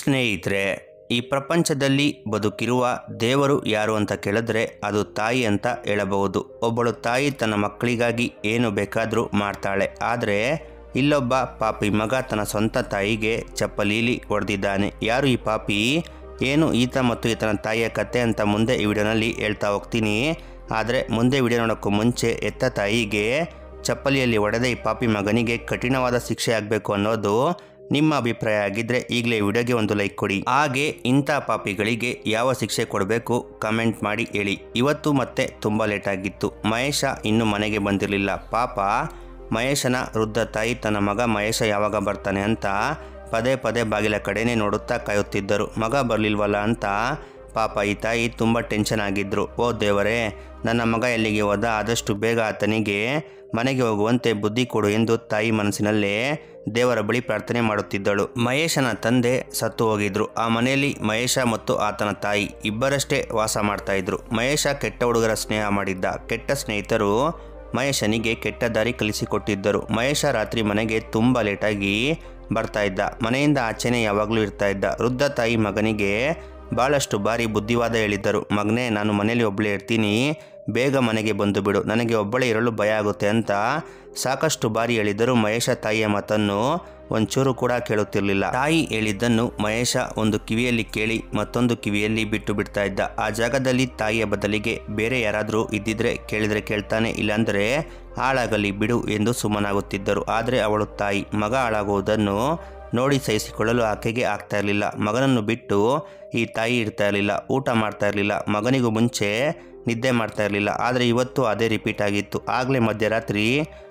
ಸ್ನೇಹಿತರೆ, ಈ ಪ್ರಪಂಚದಲ್ಲಿ ಬದುಕಿರುವ ದೇವರು ಯಾರು ಅಂತ ಕೇಳಿದ್ರೆ ಅದು ತಾಯಿ ಅಂತ ಹೇಳಬಹುದು. ಒಬ್ಬಳು ತಾಯಿ ತನ್ನ ಮಕ್ಕಳಿಗಾಗಿ ಏನು ಬೇಕಾದರೂ ಮಾಡ್ತಾಳೆ. ಆದರೆ ಇಲ್ಲೊಬ್ಬ ಪಾಪಿ ಮಗ ತನ್ನ ಸ್ವಂತ ತಾಯಿಗೆ ಚಪ್ಪಲೀಲಿ ಹೊಡೆದಿದ್ದಾನೆ. ಯಾರು ಈ ಪಾಪಿ, ಏನು ಈತ ಮತ್ತು ಈತನ ತಾಯಿಯ ಕತೆ ಅಂತ ಮುಂದೆ ಈ ವಿಡಿಯೋನಲ್ಲಿ ಹೇಳ್ತಾ ಹೋಗ್ತೀನಿ. ಆದರೆ ಮುಂದೆ ವಿಡಿಯೋ ನೋಡೋಕ್ಕೂ ಮುಂಚೆ ಎತ್ತ ತಾಯಿಗೆ ಚಪ್ಪಲಿಯಲ್ಲಿ ಹೊಡೆದ ಈ ಪಾಪಿ ಮಗನಿಗೆ ಕಠಿಣವಾದ ಶಿಕ್ಷೆ ಆಗಬೇಕು ಅನ್ನೋದು ನಿಮ್ಮ ಅಭಿಪ್ರಾಯ ಆಗಿದ್ದರೆ ಈಗಲೇ ವಿಡಿಯೋಗೆ ಒಂದು ಲೈಕ್ ಕೊಡಿ. ಹಾಗೆ ಇಂಥ ಪಾಪಿಗಳಿಗೆ ಯಾವ ಶಿಕ್ಷೆ ಕೊಡಬೇಕು ಕಮೆಂಟ್ ಮಾಡಿ ಹೇಳಿ. ಇವತ್ತು ಮತ್ತೆ ತುಂಬ ಲೇಟ್ ಆಗಿತ್ತು. ಮಹೇಶ ಇನ್ನೂ ಮನೆಗೆ ಬಂದಿರಲಿಲ್ಲ. ಪಾಪ ಮಹೇಶನ ವೃದ್ಧ ತಾಯಿ ತನ್ನ ಮಗ ಮಹೇಶ ಯಾವಾಗ ಬರ್ತಾನೆ ಅಂತ ಪದೇ ಪದೇ ಬಾಗಿಲ ಕಡೆನೇ ನೋಡುತ್ತಾ ಕಾಯುತ್ತಿದ್ದರು. ಮಗ ಬರಲಿಲ್ವಲ್ಲ ಅಂತ ಪಾಪ ಈ ತಾಯಿ ತುಂಬ ಟೆನ್ಷನ್ ಆಗಿದ್ರು. ಓ ದೇವರೇ, ನನ್ನ ಮಗ ಎಲ್ಲಿಗೆ ಹೋದ, ಆದಷ್ಟು ಬೇಗ ಆತನಿಗೆ ಮನೆಗೆ ಹೋಗುವಂತೆ ಬುದ್ಧಿ ಕೊಡು ಎಂದು ತಾಯಿ ಮನಸ್ಸಿನಲ್ಲೇ ದೇವರ ಬಳಿ ಪ್ರಾರ್ಥನೆ ಮಾಡುತ್ತಿದ್ದಳು. ಮಹೇಶನ ತಂದೆ ಸತ್ತು ಹೋಗಿದ್ರು. ಆ ಮನೆಯಲ್ಲಿ ಮಹೇಶ ಮತ್ತು ಆತನ ತಾಯಿ ಇಬ್ಬರಷ್ಟೇ ವಾಸ ಮಾಡ್ತಾ ಇದ್ರು. ಮಹೇಶ ಕೆಟ್ಟ ಹುಡುಗರ ಸ್ನೇಹ ಮಾಡಿದ್ದ. ಕೆಟ್ಟ ಸ್ನೇಹಿತರು ಮಹೇಶನಿಗೆ ಕೆಟ್ಟ ದಾರಿ ಕಲಿಸಿಕೊಟ್ಟಿದ್ದರು. ಮಹೇಶ ರಾತ್ರಿ ಮನೆಗೆ ತುಂಬ ಲೇಟಾಗಿ ಬರ್ತಾ ಇದ್ದ. ಮನೆಯಿಂದ ಆಚೆನೆ ಯಾವಾಗಲೂ ಇರ್ತಾ ಇದ್ದ. ವೃದ್ಧ ತಾಯಿ ಮಗನಿಗೆ ಭಾಳಷ್ಟು ಬಾರಿ ಬುದ್ಧಿವಾದ ಹೇಳಿದ್ದರು. ಮಗನೇ, ನಾನು ಮನೇಲಿ ಒಬ್ಬಳೇ ಇರ್ತೀನಿ, ಬೇಗ ಮನೆಗೆ ಬಂದು ಬಿಡು, ನನಗೆ ಒಬ್ಬಳೇ ಇರಲು ಭಯ ಆಗುತ್ತೆ ಅಂತ ಸಾಕಷ್ಟು ಬಾರಿ ಹೇಳಿದ್ದರು. ಮಹೇಶ ತಾಯಿಯ ಮಾತನ್ನು ಒಂಚೂರು ಕೂಡ ಕೇಳುತ್ತಿರಲಿಲ್ಲ. ತಾಯಿ ಹೇಳಿದ್ದನ್ನು ಮಹೇಶ ಒಂದು ಕಿವಿಯಲ್ಲಿ ಕೇಳಿ ಮತ್ತೊಂದು ಕಿವಿಯಲ್ಲಿ ಬಿಟ್ಟು ಬಿಡ್ತಾ ಇದ್ದ. ಆ ಜಾಗದಲ್ಲಿ ತಾಯಿಯ ಬದಲಿಗೆ ಬೇರೆ ಯಾರಾದರೂ ಇದ್ದಿದ್ರೆ ಕೇಳಿದರೆ ಕೇಳ್ತಾನೆ, ಇಲ್ಲಾಂದರೆ ಹಾಳಾಗಲಿ ಬಿಡು ಎಂದು ಸುಮ್ಮನಾಗುತ್ತಿದ್ದರು. ಆದರೆ ಅವಳು ತಾಯಿ ಮಗ ಹಾಳಾಗುವುದನ್ನು ನೋಡಿ ಸಹಿಸಿಕೊಳ್ಳಲು ಆಕೆಗೆ ಆಗ್ತಾ ಇರಲಿಲ್ಲ. ಮಗನನ್ನು ಬಿಟ್ಟು ಈ ತಾಯಿ ಇರ್ತಾ ಇರಲಿಲ್ಲ, ಊಟ ಮಾಡ್ತಾ ಇರಲಿಲ್ಲ, ಮಗನಿಗೂ ಮುಂಚೆ ನಿದ್ದೆ ಮಾಡ್ತಾ ಇರಲಿಲ್ಲ. ಆದರೆ ಇವತ್ತು ಅದೇ ರಿಪೀಟ್ ಆಗಿತ್ತು. ಆಗಲೇ ಮಧ್ಯರಾತ್ರಿ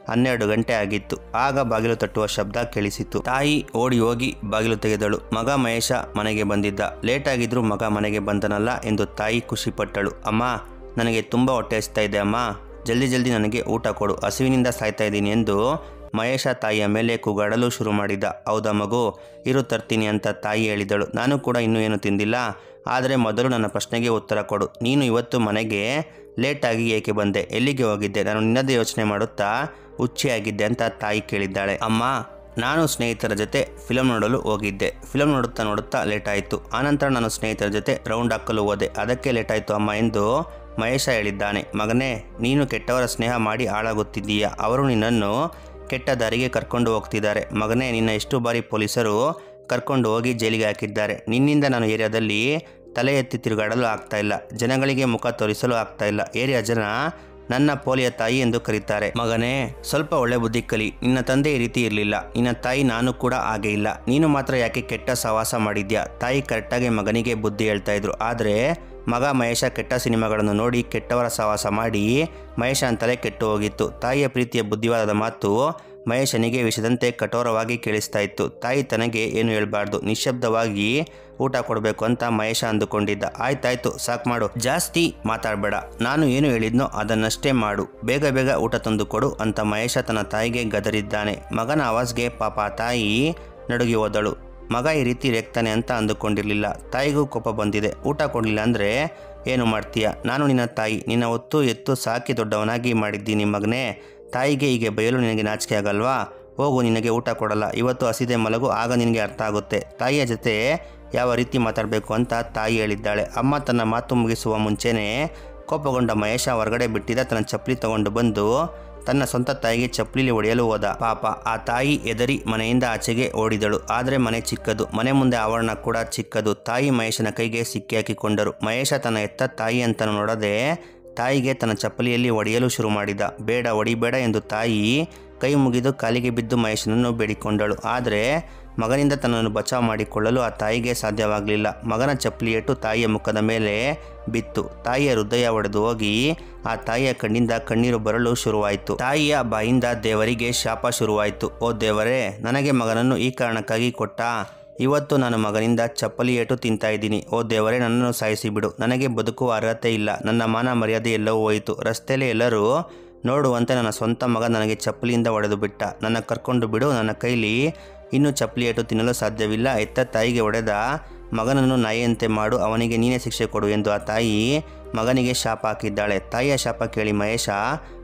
12 ಗಂಟೆ ಆಗಿತ್ತು. ಆಗ ಬಾಗಿಲು ತಟ್ಟುವ ಶಬ್ದ ಕೇಳಿಸಿತು. ತಾಯಿ ಓಡಿ ಹೋಗಿ ಬಾಗಿಲು ತೆಗೆದಳು. ಮಗ ಮಹೇಶ ಮನೆಗೆ ಬಂದಿದ್ದ. ಲೇಟಾಗಿದ್ರೂ ಮಗ ಮನೆಗೆ ಬಂದನಲ್ಲ ಎಂದು ತಾಯಿ ಖುಷಿಪಟ್ಟಳು. ಅಮ್ಮ, ನನಗೆ ತುಂಬ ಹೊಟ್ಟೆ ಹಸ್ತಾ ಇದೆ ಅಮ್ಮ, ಜಲ್ದಿ ಜಲ್ದಿ ನನಗೆ ಊಟ ಕೊಡು, ಹಸಿವಿನಿಂದ ಸಾಯ್ತಾ ಇದ್ದೀನಿ ಎಂದು ಮಹೇಶ ತಾಯಿಯ ಮೇಲೆ ಕೂಗಾಡಲು ಶುರು ಮಾಡಿದ. ಹೌದಾ ಮಗು, ಇರು ತರ್ತೀನಿ ಅಂತ ತಾಯಿ ಹೇಳಿದಳು. ನಾನು ಕೂಡ ಇನ್ನೂ ಏನು ತಿಂದಿಲ್ಲ, ಆದರೆ ಮೊದಲು ನನ್ನ ಪ್ರಶ್ನೆಗೆ ಉತ್ತರ ಕೊಡು. ನೀನು ಇವತ್ತು ಮನೆಗೆ ಲೇಟಾಗಿ ಏಕೆ ಬಂದೆ, ಎಲ್ಲಿಗೆ ಹೋಗಿದ್ದೆ, ನಾನು ನಿನ್ನದೇ ಯೋಚನೆ ಮಾಡುತ್ತಾ ಹುಚ್ಚಿಯಾಗಿದ್ದೆ ಅಂತ ತಾಯಿ ಕೇಳಿದ್ದಾಳೆ. ಅಮ್ಮ, ನಾನು ಸ್ನೇಹಿತರ ಜೊತೆ ಫಿಲಮ್ ನೋಡಲು ಹೋಗಿದ್ದೆ. ಫಿಲಮ್ ನೋಡುತ್ತಾ ನೋಡುತ್ತಾ ಲೇಟ್ ಆಯಿತು. ಆನಂತರ ನಾನು ಸ್ನೇಹಿತರ ಜೊತೆ ರೌಂಡ್ ಹಾಕಲು ಹೋದೆ, ಅದಕ್ಕೆ ಲೇಟ್ ಆಯಿತು ಅಮ್ಮ ಎಂದು ಮಹೇಶ ಹೇಳಿದ್ದಾನೆ. ಮಗನೇ, ನೀನು ಕೆಟ್ಟವರ ಸ್ನೇಹ ಮಾಡಿ ಹಾಳಾಗುತ್ತಿದ್ದೀಯಾ, ಅವರು ನಿನ್ನನ್ನು ಕೆಟ್ಟ ದಾರಿಗೆ ಕರ್ಕೊಂಡು ಹೋಗ್ತಿದ್ದಾರೆ. ಮಗನೇ, ನಿನ್ನ ಎಷ್ಟು ಬಾರಿ ಪೊಲೀಸರು ಕರ್ಕೊಂಡು ಹೋಗಿ ಜೈಲಿಗೆ ಹಾಕಿದ್ದಾರೆ. ನಿನ್ನಿಂದ ನಾನು ಏರಿಯಾದಲ್ಲಿ ತಲೆ ಎತ್ತಿ ತಿರುಗಾಡಲು ಆಗ್ತಾ ಇಲ್ಲ, ಜನಗಳಿಗೆ ಮುಖ ತೋರಿಸಲು ಆಗ್ತಾ ಇಲ್ಲ. ಏರಿಯಾ ಜನ ನನ್ನ ಪೋಲಿಯ ತಾಯಿ ಎಂದು ಕರೀತಾರೆ. ಮಗನೇ, ಸ್ವಲ್ಪ ಒಳ್ಳೆ ಬುದ್ಧಿ ಕಲಿ. ನಿನ್ನ ತಂದೆ ಈ ರೀತಿ ಇರಲಿಲ್ಲ, ನಿನ್ನ ತಾಯಿ ನಾನು ಕೂಡ ಹಾಗೆ ಇಲ್ಲ. ನೀನು ಮಾತ್ರ ಯಾಕೆ ಕೆಟ್ಟ ಸಹವಾಸ ಮಾಡಿದ್ಯಾ. ತಾಯಿ ಕರೆಕ್ಟಾಗಿ ಮಗನಿಗೆ ಬುದ್ಧಿ ಹೇಳ್ತಾ ಇದ್ರು. ಆದರೆ ಮಗ ಮಹೇಶ ಕೆಟ್ಟ ಸಿನಿಮಾಗಳನ್ನು ನೋಡಿ ಕೆಟ್ಟವರ ಸಹವಾಸ ಮಾಡಿ ಮಹೇಶ ಅಂತಲೇ ಕೆಟ್ಟು ಹೋಗಿತ್ತು. ತಾಯಿಯ ಪ್ರೀತಿಯ ಬುದ್ಧಿವಾದದ ಮಾತು ಮಹೇಶನಿಗೆ ವಿಷದಂತೆ ಕಠೋರವಾಗಿ ಕೇಳಿಸ್ತಾ ಇತ್ತು. ತಾಯಿ ತನಗೆ ಏನು ಹೇಳಬಾರ್ದು, ನಿಶ್ಶಬ್ದವಾಗಿ ಊಟ ಕೊಡಬೇಕು ಅಂತ ಮಹೇಶ ಅಂದುಕೊಂಡಿದ್ದ. ಆಯ್ತಾಯ್ತು, ಸಾಕು ಮಾಡು, ಜಾಸ್ತಿ ಮಾತಾಡಬೇಡ, ನಾನು ಏನು ಹೇಳಿದ್ನೋ ಅದನ್ನಷ್ಟೇ ಮಾಡು, ಬೇಗ ಬೇಗ ಊಟ ತಂದು ಕೊಡು ಅಂತ ಮಹೇಶ ತನ್ನ ತಾಯಿಗೆ ಗದರಿದ್ದಾನೆ. ಮಗನ ಆವಾಜ್ಗೆ ಪಾಪ ತಾಯಿ ನಡುಗಿ ಹೋದಳು. ಮಗ ಈ ರೀತಿ ರೇಗ್ತಾನೆ ಅಂತ ಅಂದುಕೊಂಡಿರಲಿಲ್ಲ. ತಾಯಿಗೂ ಕೋಪ ಬಂದಿದೆ. ಊಟ ಕೊಡಲಿಲ್ಲ ಅಂದರೆ ಏನು ಮಾಡ್ತೀಯ, ನಾನು ನಿನ್ನ ತಾಯಿ, ನಿನ್ನ ಹೊತ್ತು ಎತ್ತು ಸಾಕಿ ದೊಡ್ಡವನಾಗಿ ಮಾಡಿದ್ದೀನಿ. ಮಗನೇ, ತಾಯಿಗೆ ಹೀಗೆ ಬಯಲು ನಿನಗೆ ನಾಚಿಕೆ ಆಗಲ್ವಾ. ಹೋಗು, ನಿನಗೆ ಊಟ ಕೊಡಲ್ಲ, ಇವತ್ತು ಹಸಿದೆ ಮಲಗು, ಆಗ ನಿನಗೆ ಅರ್ಥ ಆಗುತ್ತೆ ತಾಯಿಯ ಜೊತೆ ಯಾವ ರೀತಿ ಮಾತಾಡಬೇಕು ಅಂತ ತಾಯಿ ಹೇಳಿದ್ದಾಳೆ. ಅಮ್ಮ ತನ್ನ ಮಾತು ಮುಗಿಸುವ ಮುಂಚೆನೇ ಕೋಪಗೊಂಡ ಮಹೇಶ ಹೊರಗಡೆ ಬಿಟ್ಟಿದ್ದ ತನ್ನ ಚಪ್ಪಲಿ ತಗೊಂಡು ಬಂದು ತನ್ನ ಸ್ವಂತ ತಾಯಿಗೆ ಚಪ್ಪಲಿಲಿ ಹೊಡೆಯಲು ಹೋದ. ಪಾಪ ಆ ತಾಯಿ ಎದರಿ ಮನೆಯಿಂದ ಆಚೆಗೆ ಓಡಿದಳು. ಆದರೆ ಮನೆ ಚಿಕ್ಕದು, ಮನೆ ಮುಂದೆ ಆವರಣ ಕೂಡ ಚಿಕ್ಕದು. ತಾಯಿ ಮಹೇಶನ ಕೈಗೆ ಸಿಕ್ಕಿ ಹಾಕಿಕೊಂಡರು. ಮಹೇಶ ತನ್ನ ಎತ್ತ ತಾಯಿ ಅಂತ ನೋಡದೆ ತಾಯಿಗೆ ತನ್ನ ಚಪ್ಪಲಿಯಲ್ಲಿ ಹೊಡೆಯಲು ಶುರು ಮಾಡಿದ. ಬೇಡ, ಹೊಡಿಬೇಡ ಎಂದು ತಾಯಿ ಕೈ ಮುಗಿದು ಕಾಲಿಗೆ ಬಿದ್ದು ಮಹೇಶನನ್ನು ಬೇಡಿಕೊಂಡಳು. ಆದರೆ ಮಗನಿಂದ ತನ್ನನ್ನು ಬಚಾವ್ ಮಾಡಿಕೊಳ್ಳಲು ಆ ತಾಯಿಗೆ ಸಾಧ್ಯವಾಗಲಿಲ್ಲ. ಮಗನ ಚಪ್ಪಲಿ ಏಟು ತಾಯಿಯ ಮುಖದ ಮೇಲೆ ಬಿತ್ತು. ತಾಯಿಯ ಹೃದಯ ಒಡೆದು ಹೋಗಿ ಆ ತಾಯಿಯ ಕಣ್ಣಿಂದ ಕಣ್ಣೀರು ಬರಲು ಶುರುವಾಯಿತು. ತಾಯಿಯ ಬಾಯಿಂದ ದೇವರಿಗೆ ಶಾಪ ಶುರುವಾಯಿತು. ಓ ದೇವರೇ, ನನಗೆ ಮಗನನ್ನು ಈ ಕಾರಣಕ್ಕಾಗಿ ಕೊಟ್ಟ. ಇವತ್ತು ನಾನು ಮಗನಿಂದ ಚಪ್ಪಲಿ ಏಟು ತಿಂತಾ ಇದ್ದೀನಿ. ಓ ದೇವರೇ, ನನ್ನನ್ನು ಸಾಯಿಸಿಬಿಡು, ನನಗೆ ಬದುಕುವ ಅರ್ಹತೆ ಇಲ್ಲ, ನನ್ನ ಮಾನ ಮರ್ಯಾದೆ ಎಲ್ಲವೂ ಹೋಯಿತು. ರಸ್ತೆಯಲ್ಲಿ ಎಲ್ಲರೂ ನೋಡುವಂತೆ ನನ್ನ ಸ್ವಂತ ಮಗ ನನಗೆ ಚಪ್ಪಲಿಯಿಂದ ಹೊಡೆದು ಬಿಟ್ಟ. ನನ್ನ ಕರ್ಕೊಂಡು ಬಿಡು, ನನ್ನ ಕೈಲಿ ಇನ್ನೂ ಚಪ್ಪಲಿ ಏಟು ತಿನ್ನಲು ಸಾಧ್ಯವಿಲ್ಲ. ಎತ್ತ ತಾಯಿಗೆ ಹೊಡೆದ ಮಗನನ್ನು ನಾಯಿಯಂತೆ ಮಾಡು, ಅವನಿಗೆ ನೀನೇ ಶಿಕ್ಷೆ ಕೊಡು ಎಂದು ಆ ತಾಯಿ ಮಗನಿಗೆ ಶಾಪ ಹಾಕಿದ್ದಾಳೆ. ತಾಯಿಯ ಶಾಪ ಕೇಳಿ ಮಹೇಶ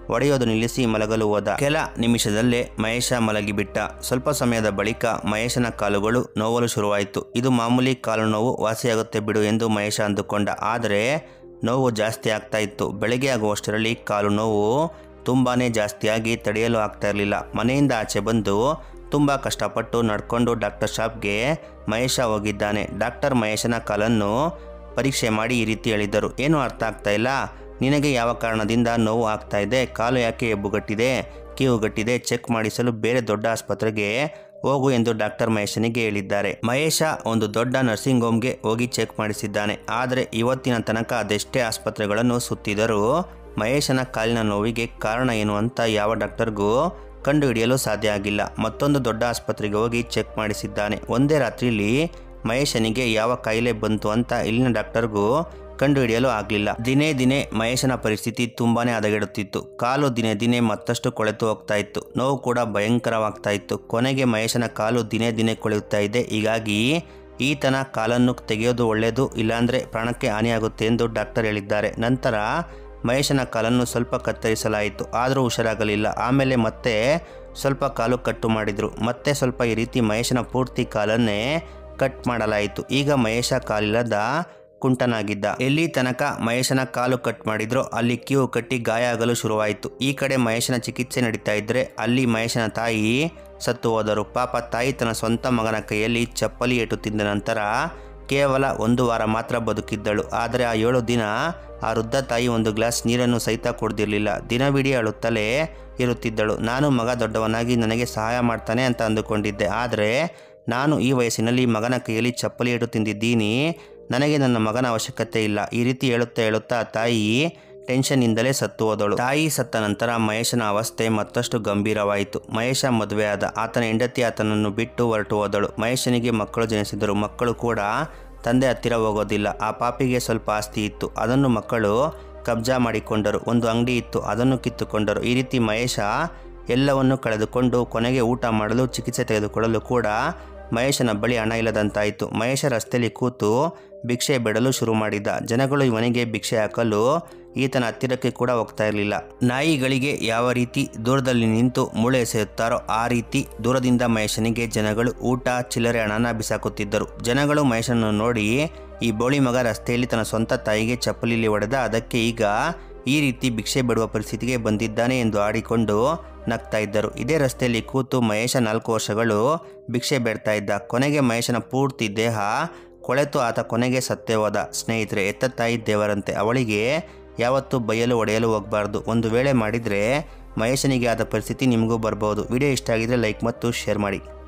ಒಡೆಯೋದು ನಿಲ್ಲಿಸಿ ಮಲಗಲು ಹೋದ. ಕೆಲ ನಿಮಿಷದಲ್ಲೇ ಮಹೇಶ ಮಲಗಿಬಿಟ್ಟ. ಸ್ವಲ್ಪ ಸಮಯದ ಬಳಿಕ ಮಹೇಶನ ಕಾಲುಗಳು ನೋವಲು ಶುರುವಾಯಿತು. ಇದು ಮಾಮೂಲಿ ಕಾಲು ನೋವು, ವಾಸಿಯಾಗುತ್ತೆ ಬಿಡು ಎಂದು ಮಹೇಶ ಅಂದುಕೊಂಡ. ಆದರೆ ನೋವು ಜಾಸ್ತಿ ಆಗ್ತಾ ಇತ್ತು. ಬೆಳಗ್ಗೆ ಆಗುವಷ್ಟರಲ್ಲಿ ಕಾಲು ನೋವು ತುಂಬಾನೇ ಜಾಸ್ತಿಯಾಗಿ ತಡೆಯಲು ಆಗ್ತಾ ಇರಲಿಲ್ಲ. ಮನೆಯಿಂದ ಆಚೆ ಬಂದು ತುಂಬ ಕಷ್ಟಪಟ್ಟು ನಡ್ಕೊಂಡು ಡಾಕ್ಟರ್ ಶಾಪ್ಗೆ ಮಹೇಶ ಹೋಗಿದ್ದಾನೆ. ಡಾಕ್ಟರ್ ಮಹೇಶನ ಕಾಲನ್ನು ಪರೀಕ್ಷೆ ಮಾಡಿ ಈ ರೀತಿ ಹೇಳಿದ್ದರು. ಏನು ಅರ್ಥ ಆಗ್ತಾ ಇಲ್ಲ, ನಿನಗೆ ಯಾವ ಕಾರಣದಿಂದ ನೋವು ಆಗ್ತಾ ಇದೆ, ಕಾಲು ಯಾಕೆ ಎಬ್ಬುಗಟ್ಟಿದೆ, ಕೀವುಗಟ್ಟಿದೆ, ಚೆಕ್ ಮಾಡಿಸಲು ಬೇರೆ ದೊಡ್ಡ ಆಸ್ಪತ್ರೆಗೆ ಹೋಗು ಎಂದು ಡಾಕ್ಟರ್ ಮಹೇಶನಿಗೆ ಹೇಳಿದ್ದಾರೆ. ಮಹೇಶ ಒಂದು ದೊಡ್ಡ ನರ್ಸಿಂಗ್ ಹೋಮ್ಗೆ ಹೋಗಿ ಚೆಕ್ ಮಾಡಿಸಿದ್ದಾನೆ. ಆದರೆ ಇವತ್ತಿನ ತನಕ ಅದೆಷ್ಟೇ ಆಸ್ಪತ್ರೆಗಳನ್ನು ಸುತ್ತಿದರೂ ಮಹೇಶನ ಕಾಲಿನ ನೋವಿಗೆ ಕಾರಣ ಏನು ಅಂತ ಯಾವ ಡಾಕ್ಟರ್ಗೂ ಕಂಡುಹಿಡಿಯಲು ಸಾಧ್ಯ ಆಗಿಲ್ಲ. ಮತ್ತೊಂದು ದೊಡ್ಡ ಆಸ್ಪತ್ರೆಗೆ ಹೋಗಿ ಚೆಕ್ ಮಾಡಿಸಿದ್ದಾನೆ. ಒಂದೇ ರಾತ್ರಿಯಲ್ಲಿ ಮಹೇಶನಿಗೆ ಯಾವ ಕಾಯಿಲೆ ಬಂತು ಅಂತ ಇಲ್ಲಿನ ಡಾಕ್ಟರ್ಗೂ ಕಂಡುಹಿಡಿಯಲು ಆಗಲಿಲ್ಲ. ದಿನೇ ದಿನೇ ಮಹೇಶನ ಪರಿಸ್ಥಿತಿ ತುಂಬಾನೇ ಹದಗೆಡುತ್ತಿತ್ತು. ಕಾಲು ದಿನೇ ದಿನೇ ಮತ್ತಷ್ಟು ಕೊಳೆತು ಹೋಗ್ತಾ ಇತ್ತು. ನೋವು ಕೂಡ ಭಯಂಕರವಾಗ್ತಾ ಇತ್ತು. ಕೊನೆಗೆ ಮಹೇಶನ ಕಾಲು ದಿನೇ ದಿನೇ ಕೊಳೆಯುತ್ತಾ ಇದೆ. ಹೀಗಾಗಿ ಈತನ ಕಾಲನ್ನು ತೆಗೆಯೋದು ಒಳ್ಳೆಯದು, ಇಲ್ಲಾಂದರೆ ಪ್ರಾಣಕ್ಕೆ ಹಾನಿಯಾಗುತ್ತೆ ಎಂದು ಡಾಕ್ಟರ್ ಹೇಳಿದ್ದಾರೆ. ನಂತರ ಮಹೇಶನ ಕಾಲನ್ನು ಸ್ವಲ್ಪ ಕತ್ತರಿಸಲಾಯಿತು. ಆದರೂ ಹುಷಾರಾಗಲಿಲ್ಲ. ಆಮೇಲೆ ಮತ್ತೆ ಸ್ವಲ್ಪ ಕಾಲು ಕಟ್ಟು ಮಾಡಿದರು. ಮತ್ತೆ ಸ್ವಲ್ಪ ಈ ರೀತಿ ಮಹೇಶನ ಪೂರ್ತಿ ಕಾಲನ್ನೇ ಕಟ್ ಮಾಡಲಾಯಿತು. ಈಗ ಮಹೇಶ ಕಾಲಿಲ್ಲದ ಕುಂಟನಾಗಿದ್ದ. ಎಲ್ಲಿ ತನಕ ಮಹೇಶನ ಕಾಲು ಕಟ್ ಮಾಡಿದ್ರೋ ಅಲ್ಲಿ ಕೀವು ಕಟ್ಟಿ ಗಾಯ ಆಗಲು ಶುರುವಾಯಿತು. ಈ ಕಡೆ ಮಹೇಶನ ಚಿಕಿತ್ಸೆ ನಡೀತಾ ಇದ್ರೆ ಅಲ್ಲಿ ಮಹೇಶನ ತಾಯಿ ಸತ್ತು ಹೋದರು. ಪಾಪ ತಾಯಿ ತನ್ನ ಸ್ವಂತ ಮಗನ ಕೈಯಲ್ಲಿ ಚಪ್ಪಲಿ ಏಟು ತಿಂದ ನಂತರ ಕೇವಲ 1 ವಾರ ಮಾತ್ರ ಬದುಕಿದ್ದಳು. ಆದರೆ ಆ 7 ದಿನ ಆ ವೃದ್ಧ ತಾಯಿ ಒಂದು ಗ್ಲಾಸ್ ನೀರನ್ನು ಸಹಿತ ಕುಡಿದಿರಲಿಲ್ಲ. ದಿನವಿಡೀ ಅಳುತ್ತಲೇ ಇರುತ್ತಿದ್ದಳು. ನಾನು ಮಗ ದೊಡ್ಡವನಾಗಿ ನನಗೆ ಸಹಾಯ ಮಾಡ್ತಾನೆ ಅಂತ ಅಂದುಕೊಂಡಿದ್ದೆ. ಆದರೆ ನಾನು ಈ ವಯಸ್ಸಿನಲ್ಲಿ ಮಗನ ಕೈಯಲ್ಲಿ ಚಪ್ಪಲಿ ಏಟು ತಿಂದಿದ್ದೀನಿ, ನನಗೆ ನನ್ನ ಮಗನ ಅವಶ್ಯಕತೆ ಇಲ್ಲ. ಈ ರೀತಿ ಹೇಳುತ್ತಾ ತಾಯಿ ಟೆನ್ಷನ್ನಿಂದಲೇ ಸತ್ತು ಹೋದಳು. ತಾಯಿ ಸತ್ತ ನಂತರ ಮಹೇಶನ ಅವಸ್ಥೆ ಮತ್ತಷ್ಟು ಗಂಭೀರವಾಯಿತು. ಮಹೇಶ ಮದುವೆ ಆದ. ಆತನ ಹೆಂಡತಿ ಆತನನ್ನು ಬಿಟ್ಟು ಹೊರಟು ಹೋದಳು. ಮಹೇಶನಿಗೆ ಮಕ್ಕಳು ಜನಿಸಿದರು. ಮಕ್ಕಳು ಕೂಡ ತಂದೆ ಹತ್ತಿರ ಹೋಗೋದಿಲ್ಲ. ಆ ಪಾಪಿಗೆ ಸ್ವಲ್ಪ ಆಸ್ತಿ ಇತ್ತು, ಅದನ್ನು ಮಕ್ಕಳು ಕಬ್ಜಾ ಮಾಡಿಕೊಂಡರು. ಒಂದು ಅಂಗಡಿ ಇತ್ತು, ಅದನ್ನು ಕಿತ್ತುಕೊಂಡರು. ಈ ರೀತಿ ಮಹೇಶ ಎಲ್ಲವನ್ನು ಕಳೆದುಕೊಂಡು ಕೊನೆಗೆ ಊಟ ಮಾಡಲು, ಚಿಕಿತ್ಸೆ ತೆಗೆದುಕೊಳ್ಳಲು ಕೂಡ ಮಹೇಶನ ಬಳಿ ಹಣ ಇಲ್ಲದಂತಾಯಿತು. ಮಹೇಶ ರಸ್ತೆಯಲ್ಲಿ ಕೂತು ಭಿಕ್ಷೆ ಬೇಡಲು ಶುರು ಮಾಡಿದ. ಜನಗಳು ಇವನಿಗೆ ಭಿಕ್ಷೆ ಹಾಕಲು ಈತನ ಹತ್ತಿರಕ್ಕೆ ಕೂಡ ಹೋಗ್ತಾ ಇರಲಿಲ್ಲ. ನಾಯಿಗಳಿಗೆ ಯಾವ ರೀತಿ ದೂರದಲ್ಲಿ ನಿಂತು ಮೂಳೆ ಎಸೆಯುತ್ತಾರೋ ಆ ರೀತಿ ದೂರದಿಂದ ಮಹೇಶನಿಗೆ ಜನಗಳು ಊಟ, ಚಿಲ್ಲರೆ ಹಣನ ಬಿಸಾಕುತ್ತಿದ್ದರು. ಜನಗಳು ಮಹೇಶನನ್ನು ನೋಡಿ, ಈ ಬೋಳಿ ಮಗ ರಸ್ತೆಯಲ್ಲಿ ತನ್ನ ಸ್ವಂತ ತಾಯಿಗೆ ಚಪ್ಪಲಿಲಿ ಹೊಡೆದ, ಅದಕ್ಕೆ ಈಗ ಈ ರೀತಿ ಭಿಕ್ಷೆ ಬೇಡುವ ಪರಿಸ್ಥಿತಿಗೆ ಬಂದಿದ್ದಾನೆ ಎಂದು ಆಡಿಕೊಂಡು ನಗ್ತಾ ಇದ್ದರು. ಇದೇ ರಸ್ತೆಯಲ್ಲಿ ಕೂತು ಮಹೇಶ 4 ವರ್ಷಗಳು ಭಿಕ್ಷೆ ಬೇಡ್ತಾ ಇದ್ದ. ಕೊನೆಗೆ ಮಹೇಶನ ಪೂರ್ತಿ ದೇಹ ಕೊಳೆತು ಆತ ಕೊನೆಗೆ ಸತ್ತೇ ಹೋದ. ಸ್ನೇಹಿತರೆ, ಎತ್ತ ತಾಯಿ ದೇವರಂತೆ, ಅವಳಿಗೆ ಯಾವತ್ತೂ ಬೈಯಲು ಹೊಡೆಯಲು ಹೋಗಬಾರ್ದು. ಒಂದು ವೇಳೆ ಮಾಡಿದರೆ ಮಹೇಶನಿಗೆ ಆದ ಪರಿಸ್ಥಿತಿ ನಿಮಗೂ ಬರ್ಬೋದು. ವಿಡಿಯೋ ಇಷ್ಟ ಆಗಿದ್ರೆ ಲೈಕ್ ಮತ್ತು ಶೇರ್ ಮಾಡಿ.